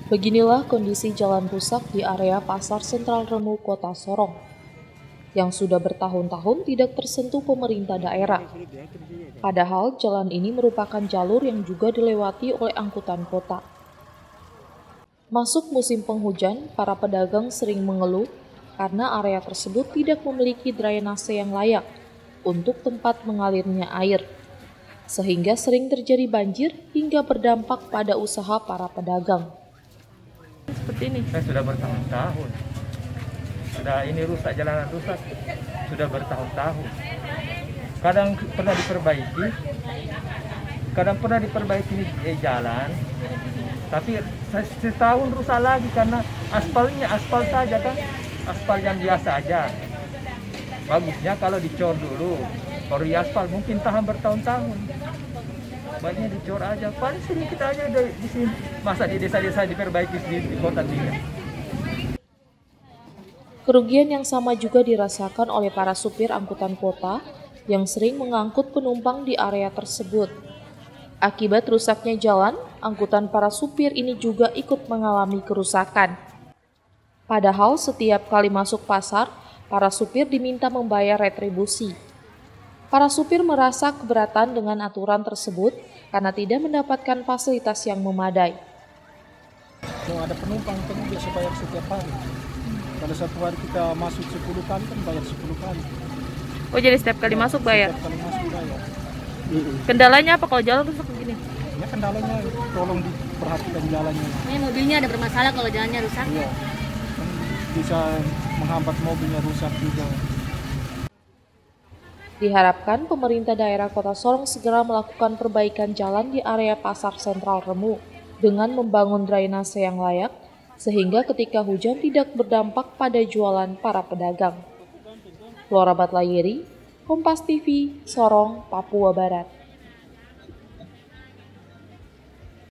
Beginilah kondisi jalan rusak di area Pasar Sentral Remu, Kota Sorong, yang sudah bertahun-tahun tidak tersentuh pemerintah daerah. Padahal jalan ini merupakan jalur yang juga dilewati oleh angkutan kota. Masuk musim penghujan, para pedagang sering mengeluh karena area tersebut tidak memiliki drainase yang layak untuk tempat mengalirnya air, sehingga sering terjadi banjir hingga berdampak pada usaha para pedagang. Seperti ini, saya sudah bertahun-tahun. Sudah ini rusak, jalanan rusak, sudah bertahun-tahun. Kadang pernah diperbaiki jalan, tapi setahun rusak lagi karena aspal saja kan, aspal yang biasa aja. Bagusnya kalau dicor dulu, baru diaspal mungkin tahan bertahun-tahun. Baiknya dicor aja, paling sedikit aja di sini. Masa di desa-desa diperbaiki di kota tidak. Kerugian yang sama juga dirasakan oleh para supir angkutan kota yang sering mengangkut penumpang di area tersebut. Akibat rusaknya jalan, angkutan para supir ini juga ikut mengalami kerusakan. Padahal setiap kali masuk pasar, para supir diminta membayar retribusi. Para supir merasa keberatan dengan aturan tersebut karena tidak mendapatkan fasilitas yang memadai. Kalau ada penumpang kan biasa bayar setiap hari. Kalau satu hari kita masuk 10 kali kan bayar 10 kali. Oh, jadi setiap kali masuk bayar? Setiap kali masuk bayar. Kendalanya apa kalau jalan rusak begini? Ya kendalanya tolong diperhatikan jalannya. Ini mobilnya ada bermasalah kalau jalannya rusak. Iya. Kan bisa menghambat mobilnya rusak juga. Diharapkan pemerintah daerah Kota Sorong segera melakukan perbaikan jalan di area Pasar Sentral Remu dengan membangun drainase yang layak, sehingga ketika hujan tidak berdampak pada jualan para pedagang. Flora Batlayeri, Kompas TV, Sorong, Papua Barat.